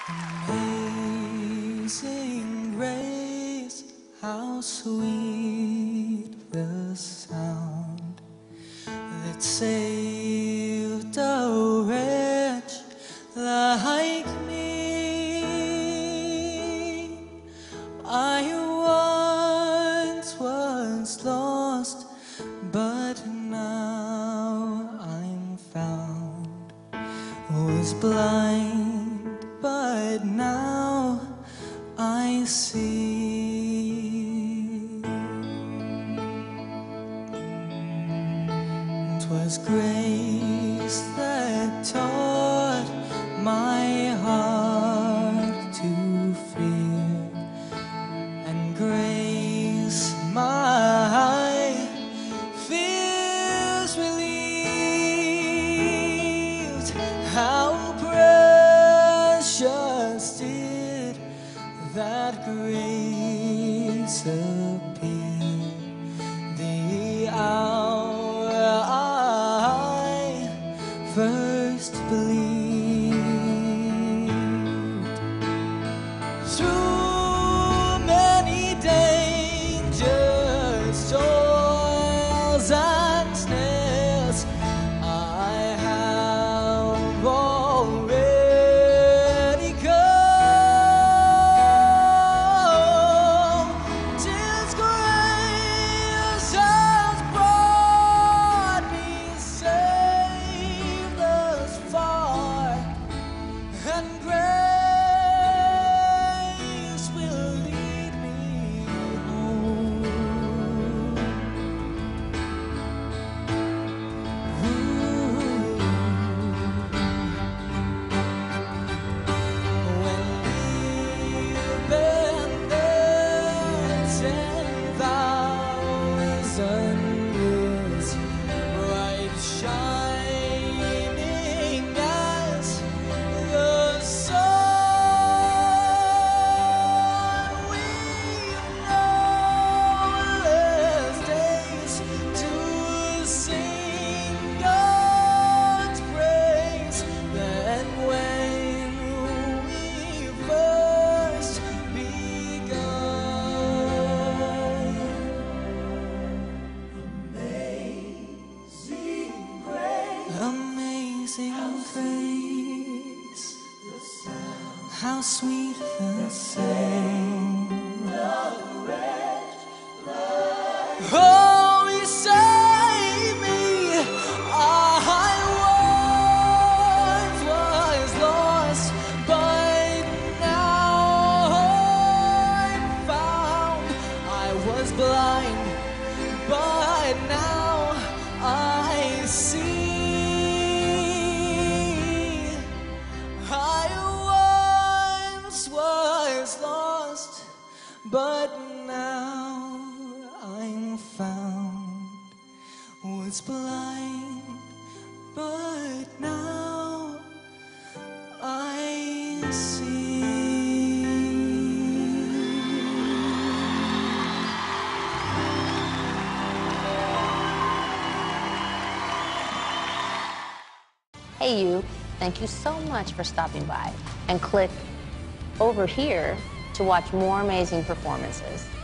Amazing grace, how sweet the sound that saved a wretch like me. I once was lost, but now I'm found. Was blind, but now I see. 'Twas grace that taught my heart to fear, and grace my fears relieved. How precious did that grace appear the hour I first believed. Through many dangers, toils, and snares, I have already come. 'Tis grace has brought me safe thus far, and grace will lead me home. When living there 10,000 years, bright shining as the sun, we've numberless days to sing God's praise than when we first begun. Amazing grace, how sweet the sound. Oh, you saved me. I once was lost, but now I'm found. I was blind, but now I see. I once was lost, but now I'm found. Was blind, but now I see. Hey you, thank you so much for stopping by, and click over here to watch more amazing performances.